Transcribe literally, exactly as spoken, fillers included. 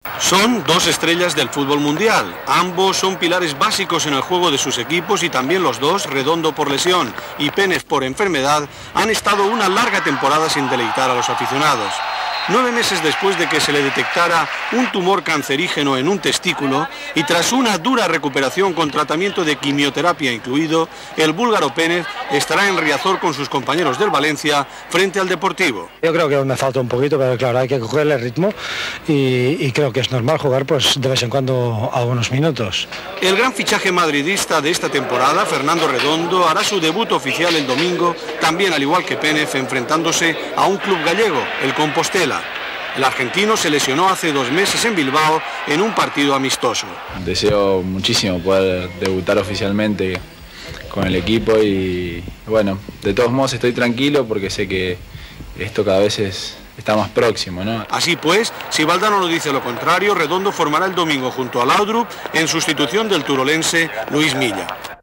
Son dos estrellas del fútbol mundial. Ambos son pilares básicos en el juego de sus equipos y también los dos, Redondo por lesión y Pénez por enfermedad, han estado una larga temporada sin deleitar a los aficionados. Nueve meses después de que se le detectara un tumor cancerígeno en un testículo y tras una dura recuperación con tratamiento de quimioterapia incluido, el búlgaro Pénez estará en Riazor con sus compañeros del Valencia frente al Deportivo. Yo creo que me falta un poquito, pero claro, hay que cogerle el ritmo y, y creo que es normal jugar pues de vez en cuando algunos minutos. El gran fichaje madridista de esta temporada, Fernando Redondo, hará su debut oficial el domingo, también al igual que Pénez, enfrentándose a un club gallego, el Compostela. El argentino se lesionó hace dos meses en Bilbao en un partido amistoso. Deseo muchísimo poder debutar oficialmente con el equipo y bueno, de todos modos estoy tranquilo porque sé que esto cada vez es, está más próximo, ¿no? Así pues, si Valdano no dice lo contrario, Redondo formará el domingo junto a Laudrup en sustitución del turolense Luis Milla.